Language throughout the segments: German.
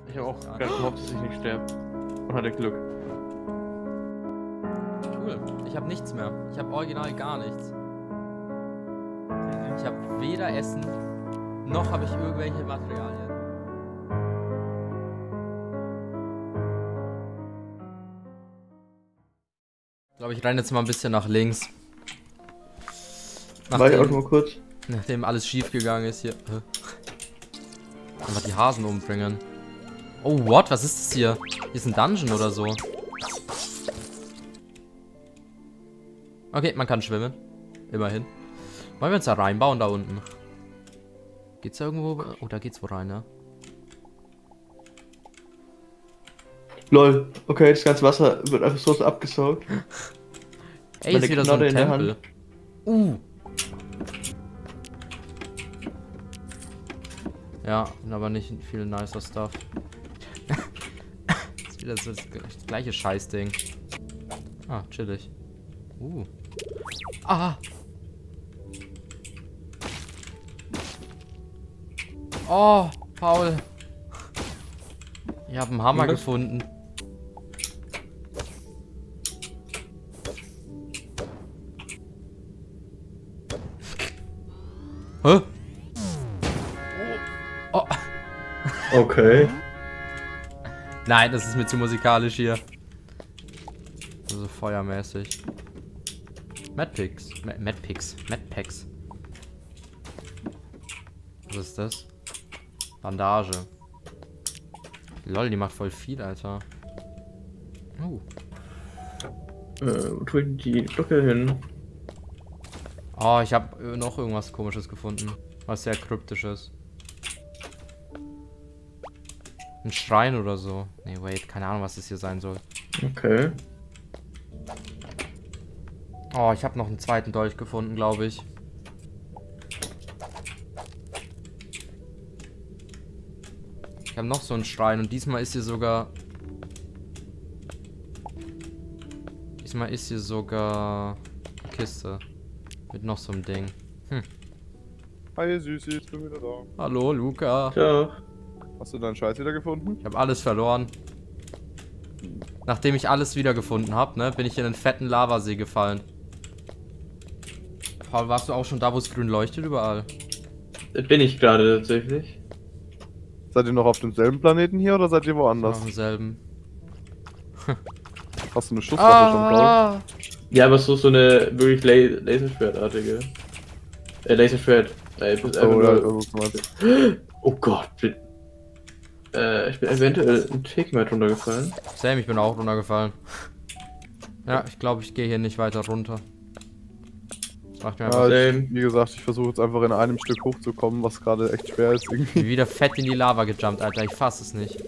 Ich habe auch ganz gehofft, dass ich nicht sterbe. Und hatte Glück. Cool. Ich habe nichts mehr. Ich habe original gar nichts. Ich habe weder Essen, noch habe ich irgendwelche Materialien. Ich glaube, ich renne jetzt mal ein bisschen nach links. War ich auch mal kurz. Nachdem alles schief gegangen ist hier. Einfach die Hasen umbringen. Oh, what? Was ist das hier? Hier ist ein Dungeon oder so. Okay, man kann schwimmen. Immerhin. Wollen wir uns da reinbauen, da unten? Geht's da irgendwo? Oh, da geht's wo rein, ne? Lol. Okay, das ganze Wasser wird einfach so abgesaugt. Ey, ist wieder so ein Tempel. Ja, aber nicht viel nicer Stuff. Ist wieder so das gleiche Scheißding. Ah, chillig. Ah! Oh, Paul. Ich habe einen Hammer gefunden. Hä? Oh. Okay. Nein, das ist mir zu musikalisch hier. Also feuermäßig. Madpicks. Madpacks. Was ist das? Bandage. Lol, die macht voll viel, Alter. Wo tue ich die Glocke hin? Oh, ich habe noch irgendwas Komisches gefunden. Was sehr kryptisches. Ein Schrein oder so. Nee, wait, keine Ahnung, was das hier sein soll. Okay. Oh, ich habe noch einen zweiten Dolch gefunden, glaube ich. Ich habe noch so einen Schrein und diesmal ist hier sogar... Diesmal ist hier sogar eine Kiste. Mit noch so einem Ding. Hi Süßi, ich bin wieder da. Hallo, Luca. Ciao. Hast du deinen Scheiß wieder gefunden? Ich habe alles verloren. Nachdem ich alles wiedergefunden habe, ne, bin ich in einen fetten Lavasee gefallen. Paul, warst du auch schon da, wo es grün leuchtet überall? Das bin ich gerade tatsächlich. Seid ihr noch auf demselben Planeten hier oder seid ihr woanders? Auf demselben. Hast du eine Schusswaffe schon, Paul? Ja, aber so eine wirklich Laserschwertartige. Laserschwert. Oh Gott. Ich bin eventuell einen Tick weit runtergefallen. Sam, ich bin auch runtergefallen. Ja, ich glaube, ich gehe hier nicht weiter runter. Sagt mir einfach. Wie gesagt, ich versuche jetzt einfach in einem Stück hochzukommen, was gerade echt schwer ist irgendwie. Wieder fett in die Lava gejumpt, Alter. Ich fass es nicht.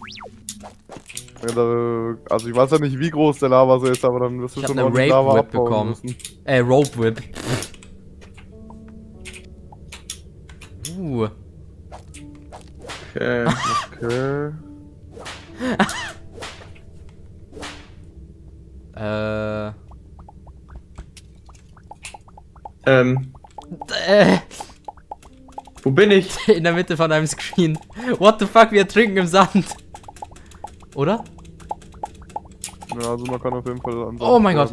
Ja, also ich weiß ja nicht, wie groß der Lavasee ist, aber dann wirst du schon eine ordentlich Lava Rape Whip abbauen bekommen. müssen. Rope Whip. Okay. Okay. Wo bin ich? In der Mitte von einem Screen. What the fuck, wir trinken im Sand. Oder? Ja, also man kann auf jeden Fall... Oh mein Gott.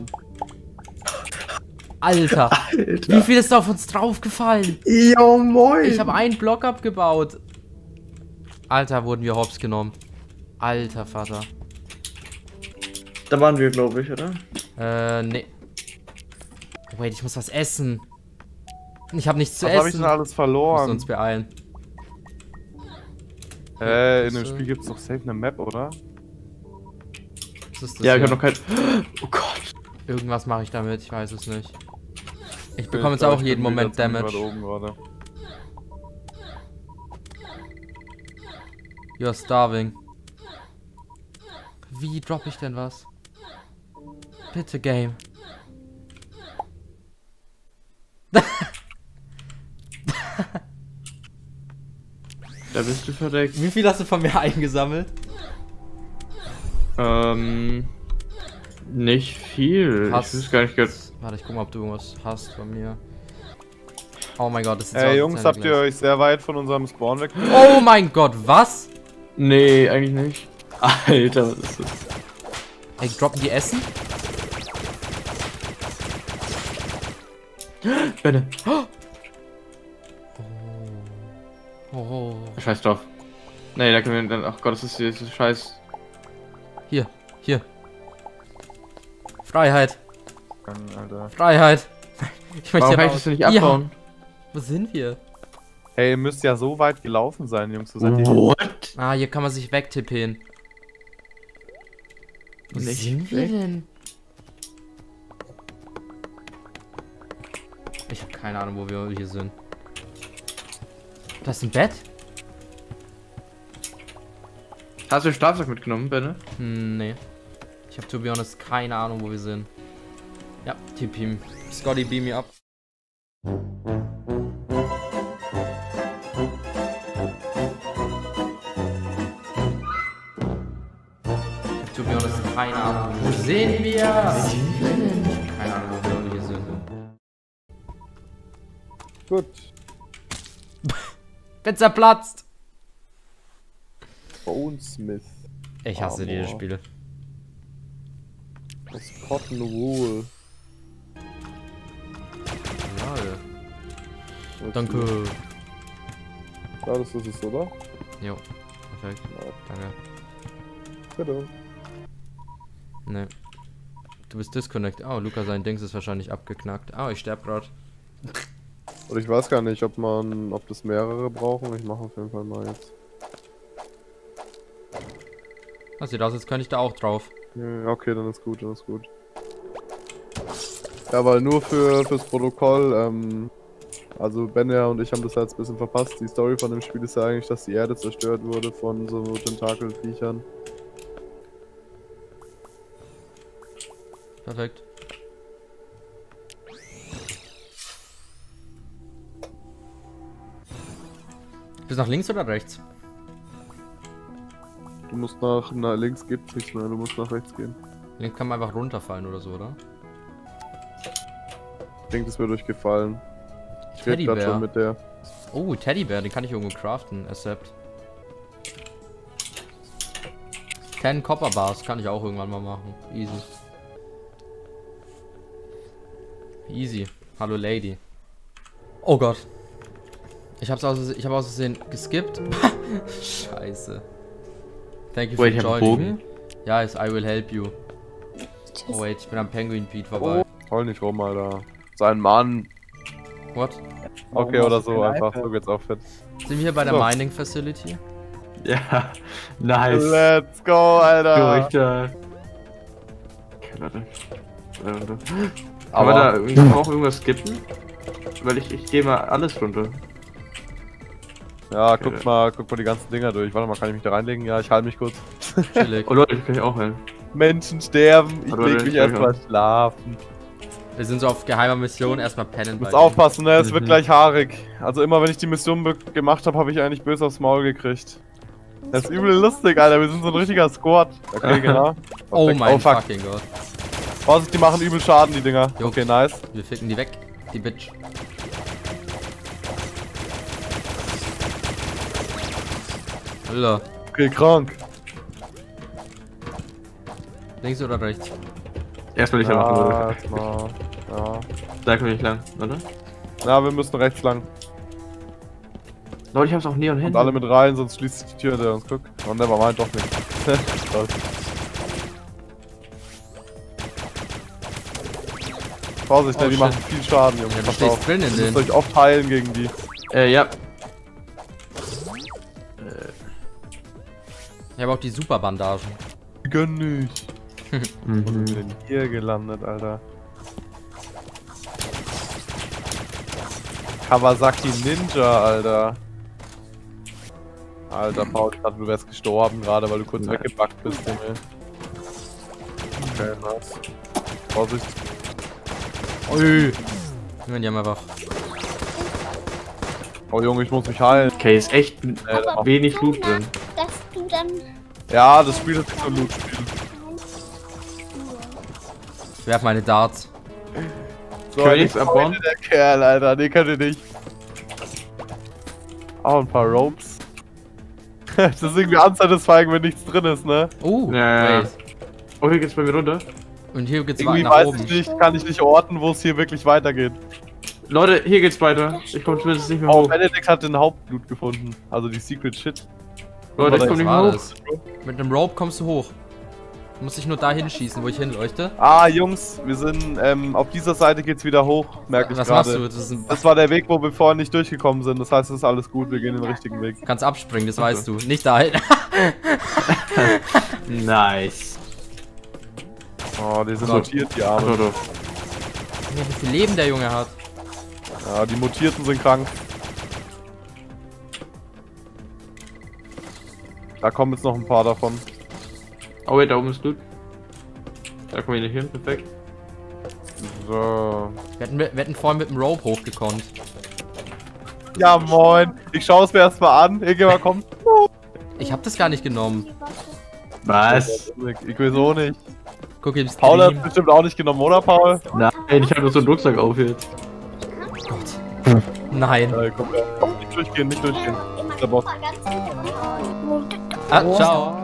Alter. Wie viel ist da auf uns draufgefallen? Jo, moin. Ich habe einen Block abgebaut. Alter, wurden wir hops genommen. Alter Vater. Da waren wir, glaube ich, oder? Nee. Wait, ich muss was essen. Ich habe nichts zu Was essen. habe ich denn alles Wir verloren? müssen uns beeilen. In dem Spiel gibt es doch safe eine Map, oder? Was ist das Ja, ich hier? habe noch kein... Oh Gott. Irgendwas mache ich damit, ich weiß es nicht. Ich bekomme jetzt auch jeden Moment Damage. Oben gerade. You're starving. Wie droppe ich denn was? Bitte, Game. Da bist du verdeckt. Wie viel hast du von mir eingesammelt? Nicht viel. Hast- Ich weiß gar nicht ganz. Warte, ich guck mal, ob du irgendwas hast von mir. Oh mein Gott, das ist Jungs, habt ihr euch sehr weit von unserem Spawn weg? Oh mein Gott, was? Nee, eigentlich nicht. Alter, was ist das? Ey, droppen die Essen? Benne. Oh. Scheiß drauf. Nee, da können wir dann. Ach Gott, das ist scheiß. Hier, hier. Freiheit, Alter. Freiheit. Ich möchte Warum kann ich raus. das denn nicht abbauen? Ja. Wo sind wir? Hey, ihr müsst ja so weit gelaufen sein, Jungs. Wo seid ihr? What? Ah, hier kann man sich wegtippen. Wo Nicht sind wir weg. denn? Ich habe keine Ahnung, wo wir hier sind. Das ist ein Bett? Hast du den Schlafsack mitgenommen, Benne? Nee. Ich habe to be honest keine Ahnung, wo wir sind. Ja, tipp ihm. Scotty, beam me up. To be honest, keine Ahnung. Wo sind wir? Keine Ahnung, wo wir hier sind. Gut. Bin zerplatzt! Bonesmith. Ich hasse Armor. diese Spiele. Das Cotton Wool. Lol. Danke. Ja, das ist es, oder? Jo, perfekt. Ja. Danke. Bitte. Ne. Du bist disconnect. Oh, Luca, sein Dings ist wahrscheinlich abgeknackt. Oh, ich sterb grad. Und ich weiß gar nicht, ob das mehrere brauchen. Ich mache auf jeden Fall mal jetzt. Was sieht aus, jetzt könnte ich da auch drauf. Ja, okay, dann ist gut, Ja, weil nur fürs Protokoll, also Benja und ich haben das jetzt ein bisschen verpasst. Die Story von dem Spiel ist ja eigentlich, dass die Erde zerstört wurde von so Tentakelviechern. Perfekt. Bist du nach links oder rechts? Du musst nach links geht's nicht mehr, du musst nach rechts gehen. Links kann man einfach runterfallen oder so, oder? Ich denke, das wird euch gefallen. Ich rede gerade Teddybär. schon mit der. Oh, Teddybär, den kann ich irgendwo craften. Accept. 10 Copper Bars kann ich auch irgendwann mal machen. Easy. Easy. Hallo Lady. Oh Gott. Ich habe aus Versehen geskippt. Scheiße. Thank you for Wait, ich hab einen joining. Bogen? Ja, ist I will help you. Oh wait, ich bin am Penguin Pete vorbei. Heul nicht rum, Alter. Sein Mann. What? Okay, oder so einfach. So geht's auch fit. Sind wir hier bei der So. Mining Facility? Ja. Nice. Let's go, Alter. Richter. Okay, warte. Aber Aber da auch irgendwas skippen? Weil ich gehe mal alles runter. ja, guck mal die ganzen Dinger durch. Warte mal, kann ich mich da reinlegen? Ja, ich halte mich kurz. Chillig. Oh Leute, ich kann ich auch hin. Menschen sterben, ich Aber leg ich mich kann erstmal schlafen. Wir sind so auf geheimer Mission, erstmal pennen. Du musst bei aufpassen, ne? Es wird Mhm. gleich haarig. Also immer wenn ich die Mission gemacht habe, habe ich eigentlich böse aufs Maul gekriegt. Das ist übel lustig, Alter. Wir sind so ein richtiger Squad. Okay, genau. denen. Oh Perfekt. mein fuck. fucking Gott. Vorsicht, die machen übel Schaden, die Dinger. Jo. Okay, nice. Wir ficken die weg, die Bitch. Alter. Okay, krank. Links oder rechts? Erstmal nicht machen, Ja, oder? erstmal. Ja. Da komme ich lang, oder? Ja, wir müssen rechts lang. Leute, ich hab's auch Neon Und Hände. alle mit rein, sonst schließt sich die Tür hinter uns. Guck. Oh, nevermind, doch nicht. Stolz. Vorsicht, Oh, ne, die shit. machen viel Schaden, Junge. Ja, du Pass stehst auf. drin in Ihr müsst den. euch oft heilen gegen die. Ja. Ich habe auch die Superbandagen. Gönn nicht. Wo sind wir Mhm. denn hier gelandet, Alter? Kawasaki Ninja, Alter. Alter, Paul, ich dachte, du wärst gestorben gerade, weil du kurz Nein. weggebackt bist, Junge. Okay, nice. Vorsicht. Ui. Junge, die haben einfach. Oh Junge, ich muss mich heilen. Okay, ist echt da macht- wenig Loot drin. Dass du dann. Ja, das Spiel ist nicht so ein Loot-Spiel. Ich werf meine Darts. So, Können wir jetzt nichts abbauen? der Kerl, Alter. Nee, könnt ihr nicht. Auch ein paar Ropes. Das ist irgendwie unsatisfying, wenn nichts drin ist, ne? Ja. wait. Oh, hier geht's bei mir runter. Und hier geht's Irgendwie nach weiß oben. ich nicht, kann ich nicht orten, wo es hier wirklich weitergeht. Leute, hier geht's weiter. Ich komme zumindest nicht mehr Oh, hoch. Benedikt hat den Hauptblut gefunden. Also die Secret Shit. Leute, ich das komme nicht war mehr hoch. das. Mit einem Rope kommst du hoch. Du musst dich nur da hinschießen, wo ich hinleuchte. Ah, Jungs, wir sind, auf dieser Seite geht's wieder hoch, merke ich Was machst du? gerade. Das ist ein, Das war der Weg, wo wir vorher nicht durchgekommen sind. Das heißt, es ist alles gut, wir gehen den richtigen Weg. kannst abspringen, das weißt du. Nicht da hin. Nice. Oh, die sind Gott. mutiert, die Achso, Arme. doch. Wie viel Leben der Junge hat. Ja, die Mutierten sind krank. Da kommen jetzt noch ein paar davon. Oh, wait, da oben ist Loot. Da kommen wir nicht hin, perfekt. So. Wir hätten vorhin mit dem Rope hochgekonnt. Ja, moin. Ich schaue es mir erstmal an. Irgendjemand kommt. Ich hab das gar nicht genommen. Was? Ich will so nicht. Guck, hier ist Paul hat Stream. bestimmt auch nicht genommen, oder Paul? Nein, ich habe nur so einen Rucksack auf jetzt. Gott. Nein. Komm, nicht durchgehen, nicht durchgehen. Der Boss. Ah, ciao.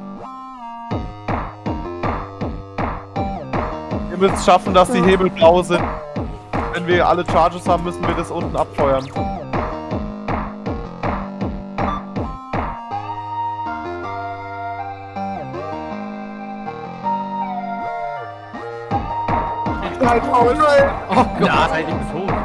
Wir müssen es schaffen, dass die Hebel blau sind. Wenn wir alle Charges haben, müssen wir das unten abfeuern. Nein, Paul, nein! Oh Gott. Nein, ich bin tot.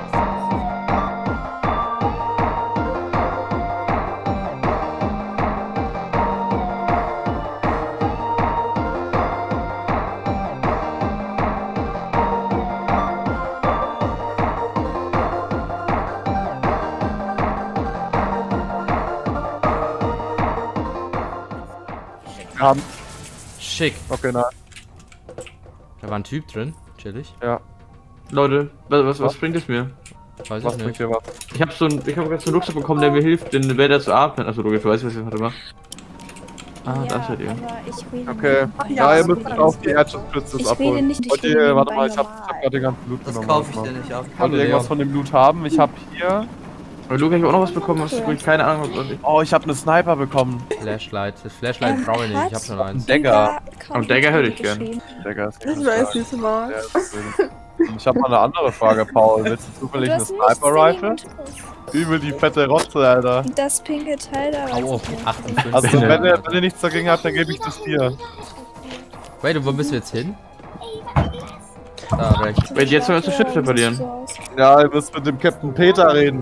Wir haben. Schick. Okay, nein. Da war ein Typ drin. Chillig. Ja. Leute, was bringt es mir? Weiß Was ich bringt nicht. dir was? Ich habe gerade so einen Rucksack bekommen, der mir hilft, den Wälder zu atmen. Also logisch, du weißt, was ich gerade mache. Ah, das seid ihr. Okay. Ja, ihr müsst auf die Erdschutz Ich abholen. rede nicht, Wollt ich ihr, rede warte mal, nebenbei ich hab normal. gerade den ganzen Loot Das genommen. kaufe ich warte dir mal. nicht ab. Wollt ihr irgendwas von dem Loot haben? Ich hab hier. Aber Luca, ich hab auch noch was bekommen, was wo ich keine Ahnung habe. Oh, ich hab eine Sniper bekommen. Flashlight. Das Flashlight brauche ich nicht. Ich hab schon eins. Dagger. Und Dagger höre ich gern. Digga, ist Ich weiß nicht mal. Ja, das will ich. Ich hab mal eine andere Frage, Paul. Willst du zufällig eine Sniper-Rifle? Übel die fette Rotze, Alter. Das pinke Teil da weiß Au, ich nicht. 58. Also, wenn ihr nichts dagegen habt, dann gebe ich das dir. Wait, wo müssen wir jetzt hin? Da rechts. Weil jetzt soll er zu Schiff reparieren. So aus. Ja, ihr müsst mit dem Captain Peter reden.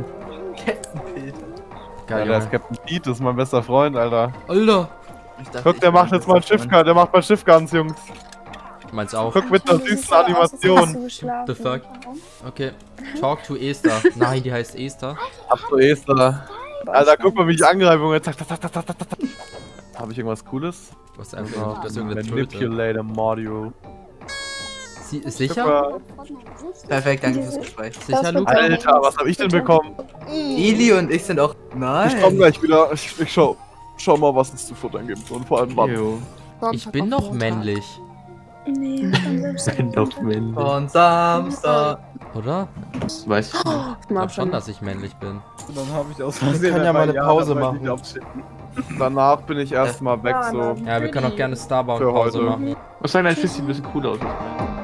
Ja, Geil, der ist Junge. Captain Pete, das ist mein bester Freund, Alter. Alter. Ich dachte, Guck, der macht jetzt mal ein Schiff, der macht mal Schiffguns, Jungs. Meins auch. Guck mit einer Sieht süßen so aus, als Animation. hättest du geschlafen. The fuck? Warum? Okay. Talk to Esther. Nein, die heißt Esther. Ach so, Esther. Alter, guck mal, wie ich angreife, Junge. Zack, zack, zack, zack, zack, zack. Hab ich irgendwas Cooles? Was einfach, das ist irgendeine Tröte. Manipulator Module. Sie ist Guck sicher? mal. Perfekt, danke fürs Gespräch. Sicher, Das Luca? wird- Alter, was hab ich denn bekommen? Eli und ich sind auch. Nein. Ich komm gleich wieder. Ich schau mal, was es zu futtern gibt. Und vor allem wann. Jo. Ich bin doch männlich, Nee, von selbst. Bin doch männlich. Von Samstag. oder? Weißt du? Ich glaube schon, dass ich männlich bin. Dann habe ich aus Wir können ja mal eine Pause machen. Danach bin ich erstmal weg, so. Ja, wir können auch gerne Für Starbound-Pause heute. machen. Was sagen dein Fissi ein bisschen cooler aus als mein?